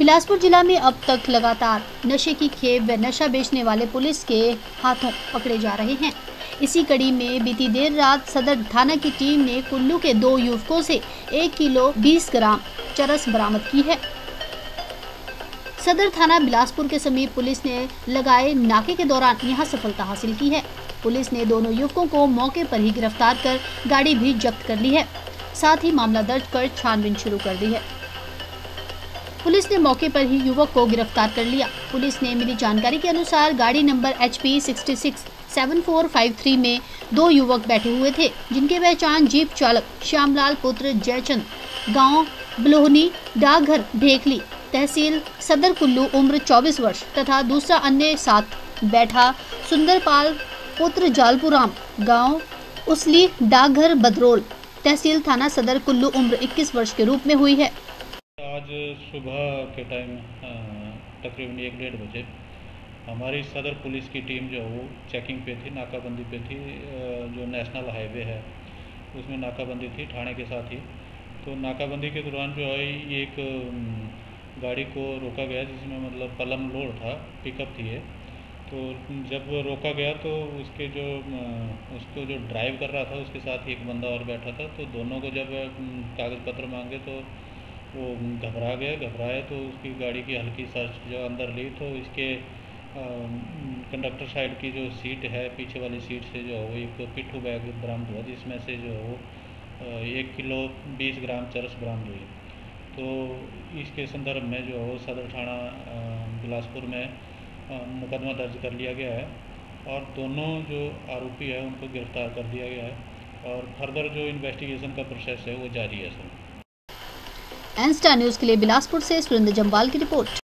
बिलासपुर जिला में अब तक लगातार नशे की खेप व नशा बेचने वाले पुलिस के हाथों पकड़े जा रहे हैं। इसी कड़ी में बीती देर रात सदर थाना की टीम ने कुल्लू के 2 युवकों से 1 किलो 20 ग्राम चरस बरामद की है। सदर थाना बिलासपुर के समीप पुलिस ने लगाए नाके के दौरान यहां सफलता हासिल की है। पुलिस ने दोनों युवकों को मौके पर ही गिरफ्तार कर गाड़ी भी जब्त कर ली है। साथ ही मामला दर्ज कर छानबीन शुरू कर दी है। पुलिस ने मौके पर ही युवक को गिरफ्तार कर लिया। पुलिस ने मिली जानकारी के अनुसार गाड़ी नंबर HP 667453 में 2 युवक बैठे हुए थे, जिनकी पहचान जीप चालक श्यामलाल पुत्र जयचंद, गांव बलोहनी, डाकघर ढेकली, तहसील सदर कुल्लू, उम्र 24 वर्ष तथा दूसरा अन्य साथ बैठा सुंदरपाल पुत्र जालपुराम, गांव उसली, डाकघर बदरोल, तहसील थाना सदर कुल्लू, उम्र 21 वर्ष के रूप में हुई है। आज सुबह के टाइम तकरीबन 1-1:30 बजे हमारी सदर पुलिस की टीम जो है वो चेकिंग पे थी, नाकाबंदी पे थी। जो नेशनल हाईवे है उसमें नाकाबंदी थी थाने के साथ ही। तो नाकाबंदी के दौरान जो है एक गाड़ी को रोका गया, जिसमें मतलब पलम लोड था, पिकअप थी ये। तो जब रोका गया तो उसको जो ड्राइव कर रहा था उसके साथ ही एक बंदा और बैठा था। तो दोनों को जब कागज़ पत्र मांगे तो वो घबराए तो उसकी गाड़ी की हल्की सर्च जो अंदर ली तो इसके कंडक्टर साइड की जो सीट है, पीछे वाली सीट से जो है वो एक पिट्ठू बैग बरामद हुआ, जिसमें से जो है वो 1 किलो 20 ग्राम चरस बरामद हुई। तो इसके संदर्भ में जो है सदर थाना बिलासपुर में मुकदमा दर्ज कर लिया गया है और दोनों जो आरोपी है उनको गिरफ्तार कर दिया गया है और फर्दर जो इन्वेस्टिगेशन का प्रोसेस है वो जारी है सर। एन स्टार न्यूज़ के लिए बिलासपुर से सुरेंद्र जम्वाल की रिपोर्ट।